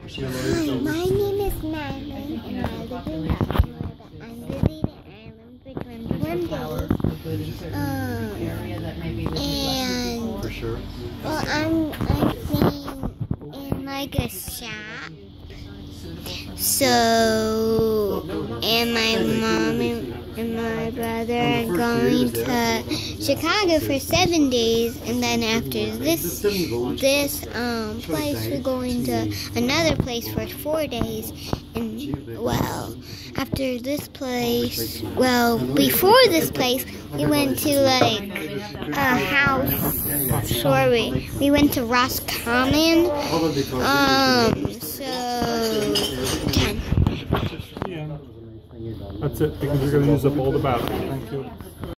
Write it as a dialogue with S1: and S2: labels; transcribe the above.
S1: Hi, my name is Madeline, and I live in Baltimore, but I'm visiting Ireland for 21 days. Well, I'm staying in like a shop. So, and my mom and my brother are going to Chicago for 7 days, and then after this place, we're going to another place for 4 days. And well, after this place, well, before this place, we went to like a house. Sorry, we went to Roscommon.
S2: Yeah. That's it, because we're going to use up all the battery. Thank you.